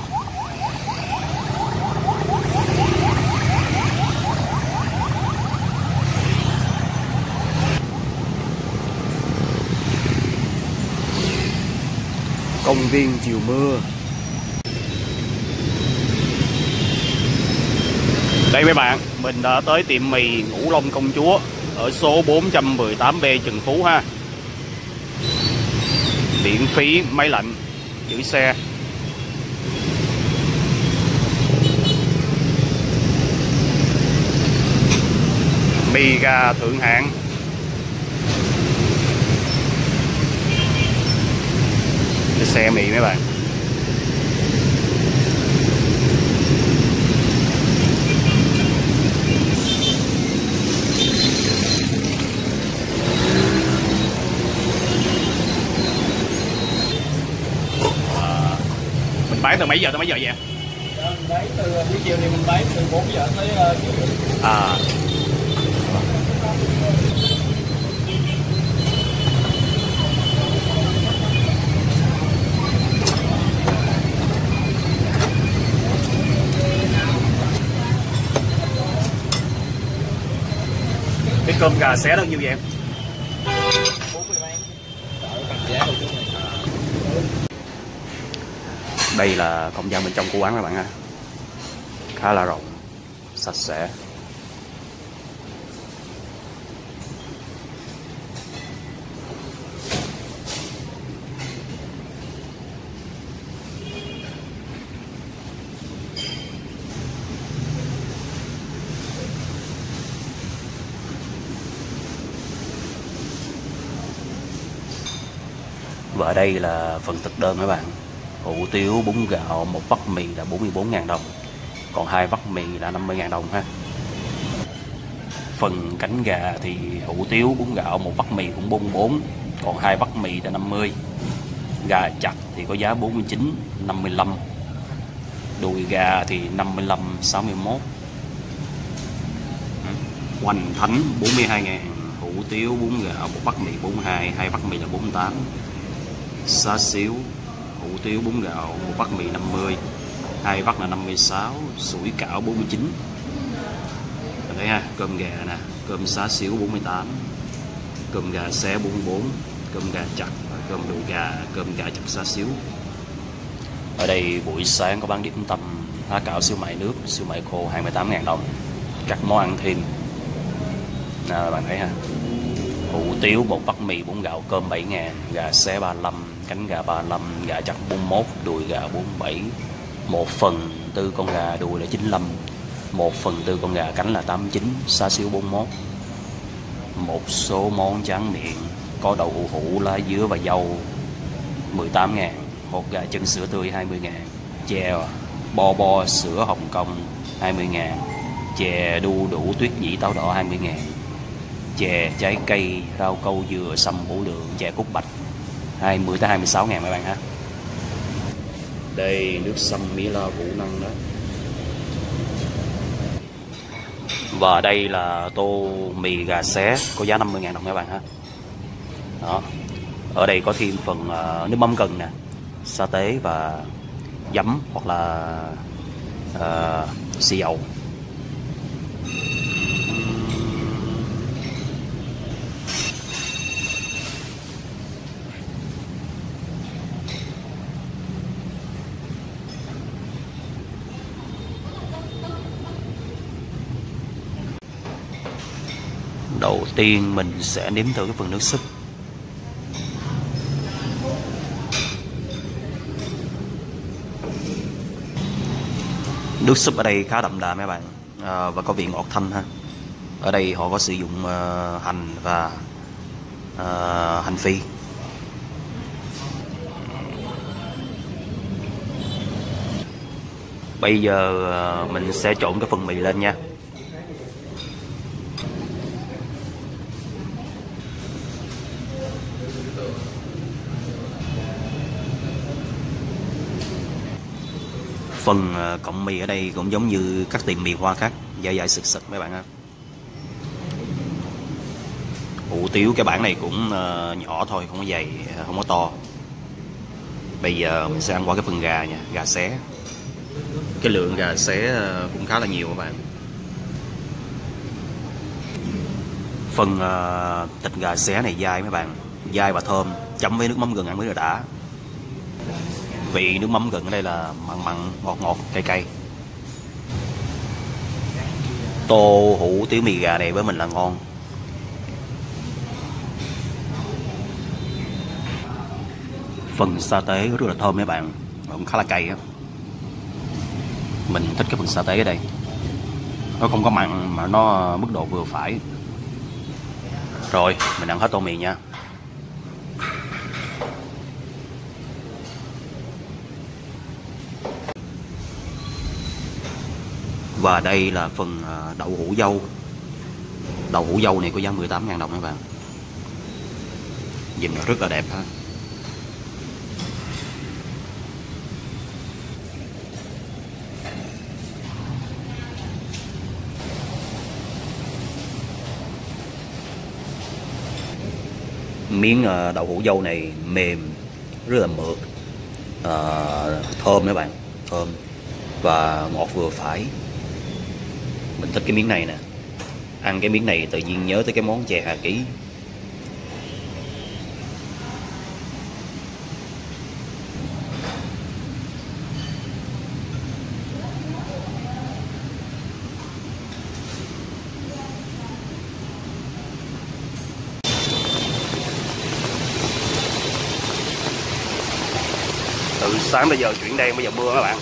Công viên chiều mưa. Đây mấy bạn, mình đã tới tiệm mì Ngũ Long Công Chúa ở số bốn trăm mười tám B Trần Phú ha. Miễn phí máy lạnh, giữ xe. Mì gà thượng hạng. Cái xe mì mấy bạn. À, mình bán từ mấy giờ tới mấy giờ vậy? Mình bán từ buổi chiều thì mình bán từ bốn giờ tới chín giờ. À. Cái cơm gà xé đó nhiêu vậy em? Đây là không gian bên trong của quán các bạn ha. Khá là rộng, sạch sẽ. Và ở đây là phần thực đơn các bạn. Hủ tiếu, bún gạo, một vắt mì là bốn mươi bốn ngàn đồng. Còn hai vắt mì là năm mươi ngàn đồng ha. Phần cánh gà thì hủ tiếu, bún gạo, một vắt mì cũng bốn mươi bốn. Còn hai vắt mì là năm mươi. Gà chặt thì có giá bốn mươi chín, năm mươi lăm. Đùi gà thì năm mươi lăm, sáu mươi mốt. Hoành thánh bốn mươi hai ngàn. Hủ tiếu, bún gạo, một vắt mì bốn mươi hai, hai vắt mì là bốn mươi tám. Xá xíu, hủ tiếu, bún gạo, một vắt mì năm mươi, hai vắt là năm mươi sáu, sủi cảo bốn mươi chín. Đấy ha, cơm gà nè, cơm xá xíu bốn mươi tám, cơm gà xé bốn mươi bốn, cơm gà chặt, cơm đùi gà, cơm gà chặt xá xíu. Ở đây buổi sáng có bán điểm tâm, há cảo, siêu mại nước, siêu mại khô hai mươi tám ngàn đồng. Các món ăn thêm. À, bạn thấy ha. hủ tiếu, bột bắp mì, bún gạo, cơm bảy ngàn, gà xé ba mươi lăm, cánh gà ba mươi lăm, gà chắc bốn mươi mốt, đùi gà bốn mươi bảy, một phần tư con gà đùi là chín mươi lăm, một phần tư con gà cánh là tám mươi chín, xá xíu bốn mươi mốt. Một số món tráng miệng có đậu hũ, lá dứa và dâu mười tám ngàn, hột gà chân sữa tươi hai mươi ngàn, chè bo bo sữa Hồng Kông hai mươi ngàn, chè đu đủ tuyết nhĩ táo đỏ hai mươi ngàn, chè trái cây rau câu dừa sâm hữu lượng, chè cúc bạch hai mươi tới hai mươi sáu ngàn mấy bạn ha. Đây nước sâm Mỹ La Vũ Năng đó. Và đây là tô mì gà xé có giá năm mươi ngàn đồng các bạn ha. Đó. Ở đây có thêm phần uh, nước mắm gừng nè, sa tế và giấm hoặc là uh, xì dầu. Đầu tiên mình sẽ nếm thử cái phần nước súp. Nước súp ở đây khá đậm đà mấy bạn, à, và có vị ngọt thanh ha. Ở đây họ có sử dụng uh, hành và uh, hành phi. Bây giờ uh, mình sẽ trộn cái phần mì lên nha. Phần cọng mì ở đây cũng giống như các tiệm mì Hoa khác, dai dai sực sực mấy bạn ha. Hủ tiếu cái bản này cũng nhỏ thôi, không có dày, không có to. Bây giờ mình sẽ ăn qua cái phần gà nha, gà xé. Cái lượng gà xé cũng khá là nhiều các bạn. Phần uh, thịt gà xé này dai mấy bạn, dai và thơm, chấm với nước mắm gừng ăn mới là đã. Vị nước mắm gừng ở đây là mặn mặn, ngọt ngọt, cay cay. Tô hủ tiếu mì gà này với mình là ngon. Phần sa tế rất là thơm mấy bạn, cũng khá là cay á. Mình thích cái phần sa tế ở đây, nó không có mặn mà nó mức độ vừa phải. Rồi mình ăn hết tô mì nha. Và đây là phần đậu hũ dâu. Đậu hũ dâu này có giá mười tám ngàn đồng các bạn. Nhìn rất là đẹp ha. Miếng đậu hũ dâu này mềm, rất là mượt, à, thơm các bạn, thơm và ngọt vừa phải. Mình thích cái miếng này nè. Ăn cái miếng này tự nhiên nhớ tới cái món chè Hà Ký. Từ sáng bây giờ chuyển đen, bây giờ mưa các bạn.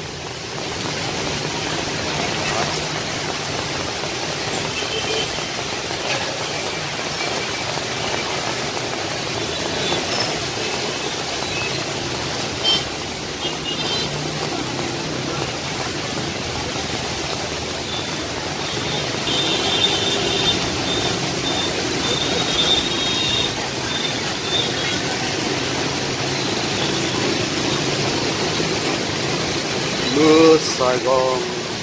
Mưa Sài Gòn.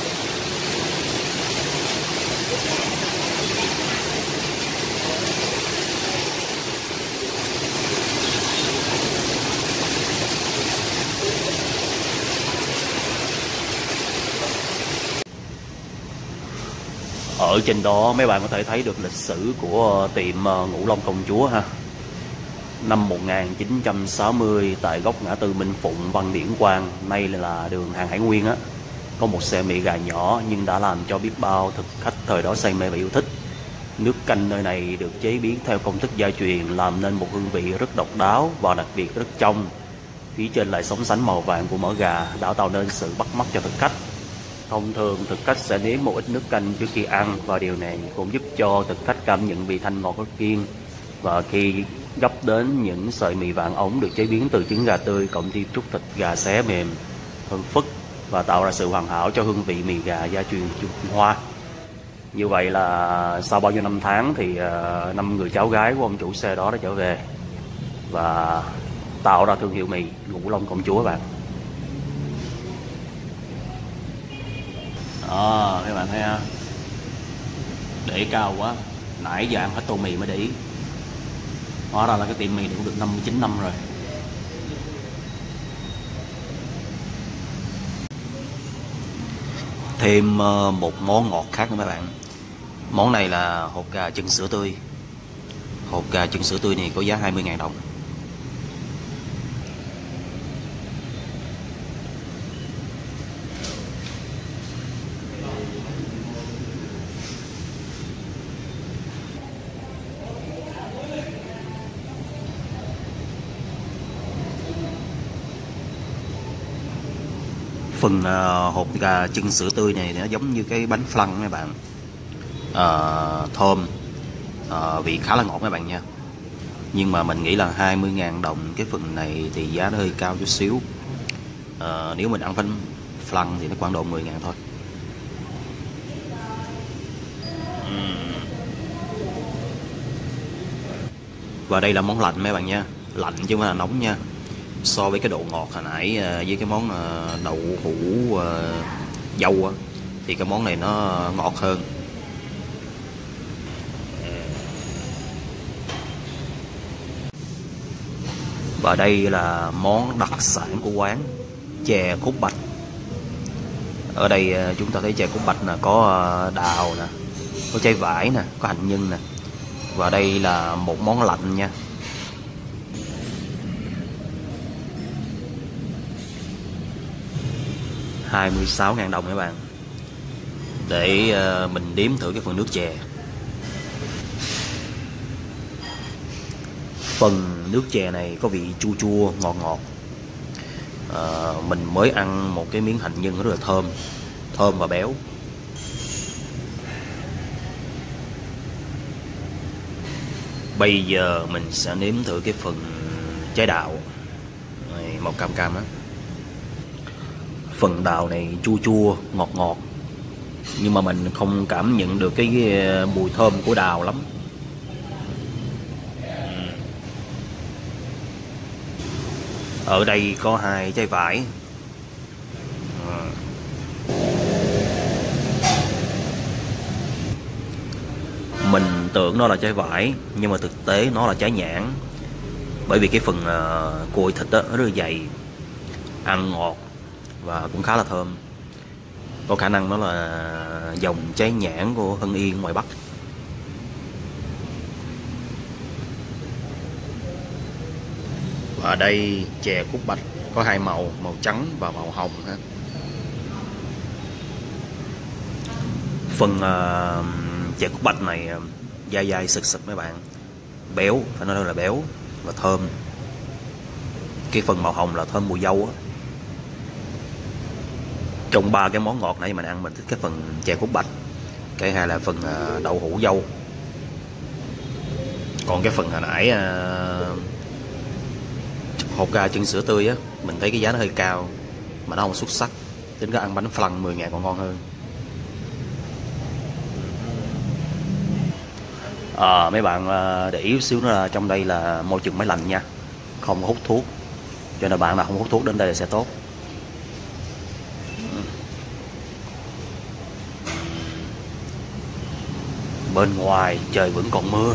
Ở trên đó mấy bạn có thể thấy được lịch sử của tiệm Ngũ Long Công Chúa ha. Năm một nghìn chín trăm sáu mươi tại góc ngã tư Minh Phụng, Văn Điển Quang, nay là đường Hàng Hải Nguyên á, có một xe mì gà nhỏ nhưng đã làm cho biết bao thực khách thời đó say mê và yêu thích. Nước canh nơi này được chế biến theo công thức gia truyền, làm nên một hương vị rất độc đáo và đặc biệt rất trong. Phía trên lại sóng sánh màu vàng của mỡ gà đã tạo nên sự bắt mắt cho thực khách. Thông thường thực khách sẽ nếm một ít nước canh trước khi ăn, và điều này cũng giúp cho thực khách cảm nhận vị thanh ngọt rất kiên. Và khi gấp đến những sợi mì vàng ống được chế biến từ trứng gà tươi cộng thêm chút thịt gà xé mềm, thơm phức và tạo ra sự hoàn hảo cho hương vị mì gà gia truyền Trung Hoa. Như vậy là sau bao nhiêu năm tháng thì uh, năm người cháu gái của ông chủ xe đó đã trở về và tạo ra thương hiệu mì Ngũ Long Công Chúa các bạn. Đó, các bạn thấy ha, để cao quá, nãy giờ ăn hết tô mì mới để ý. Hóa ra là cái tiệm mì này cũng được năm mươi chín năm rồi. Thêm một món ngọt khác nữa các bạn. Món này là hột gà chân sữa tươi. Hột gà chân sữa tươi này có giá hai mươi ngàn đồng. Phần uh, hột gà chân sữa tươi này nó giống như cái bánh flan các bạn, uh, thơm, uh, vị khá là ngọt các bạn nha. Nhưng mà mình nghĩ là hai mươi ngàn đồng cái phần này thì giá nó hơi cao chút xíu. uh, Nếu mình ăn bánh flan thì nó khoảng độ mười ngàn thôi. Và đây là món lạnh mấy bạn nha, lạnh chứ không phải là nóng nha. So với cái độ ngọt hồi nãy với cái món đậu hũ uh, dâu thì cái món này nó ngọt hơn. Và đây là món đặc sản của quán, chè cốt bạch. Ở đây chúng ta thấy chè cốt bạch là có đào nè, có trái vải nè, có hành nhân nè. Và đây là một món lạnh nha. hai mươi sáu ngàn đồng các bạn. Để uh, mình đếm thử cái phần nước chè. Phần nước chè này có vị chua chua, ngọt ngọt. uh, Mình mới ăn một cái miếng hành nhân rất là thơm, thơm và béo. Bây giờ mình sẽ nếm thử cái phần trái đào này, màu cam cam đó. Phần đào này chua chua, ngọt ngọt, nhưng mà mình không cảm nhận được cái, cái mùi thơm của đào lắm. Ở đây có hai trái vải. Mình tưởng nó là trái vải nhưng mà thực tế nó là trái nhãn. Bởi vì cái phần uh, cùi thịt đó, nó rất là dày, ăn ngọt và cũng khá là thơm. Có khả năng nó là dòng trái nhãn của Hưng Yên ngoài Bắc. Và đây chè cốt bạch có hai màu, màu trắng và màu hồng ha. Phần uh, chè cốt bạch này uh, dai dai sực sực mấy bạn, béo, phải nói là béo và thơm. Cái phần màu hồng là thơm mùi dâu á. Trong ba cái món ngọt nãy mình ăn, mình thích cái phần chè cốt bạch. Cái hai là phần uh, đậu hũ dâu. Còn cái phần hồi nãy uh, hột gà chân sữa tươi á, mình thấy cái giá nó hơi cao mà nó không xuất sắc. Tính ra ăn bánh flan mười ngàn còn ngon hơn. À, mấy bạn để ý xíu nữa là trong đây là môi trường máy lạnh nha, không hút thuốc, cho nên bạn nào không hút thuốc đến đây là sẽ tốt. Bên ngoài trời vẫn còn mưa.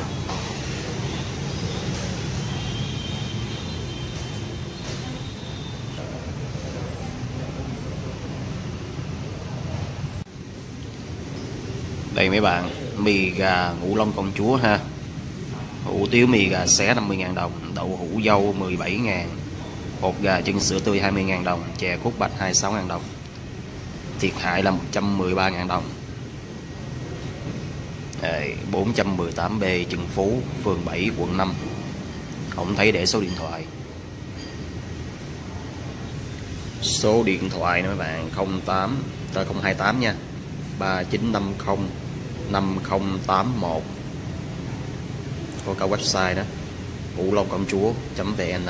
Đây mấy bạn, mì gà Ngũ Long Công Chúa ha. Hủ tiếu mì gà xé năm mươi ngàn đồng, đậu hũ dâu mười bảy ngàn, hột gà chân sữa tươi hai mươi ngàn đồng, chè cốt bạch hai mươi sáu ngàn đồng. Thiệt hại là một trăm mười ba ngàn đồng. bốn trăm mười tám B Trần Phú, phường bảy, quận năm. Không thấy để số điện thoại. Số điện thoại nữa các bạn, không tám không hai tám nha, ba chín năm không năm không tám một. Có cả website đó, vũ long công chúa chấm vn.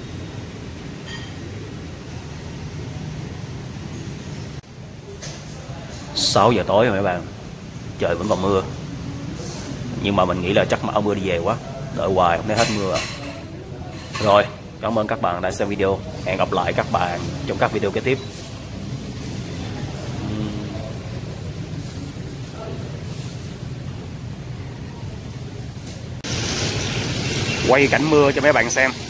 Sáu giờ tối rồi các bạn, trời vẫn còn mưa, nhưng mà mình nghĩ là chắc mà mưa đi về quá, đợi hoài không thấy hết mưa. Rồi, cảm ơn các bạn đã xem video, hẹn gặp lại các bạn trong các video kế tiếp. Quay cảnh mưa cho mấy bạn xem.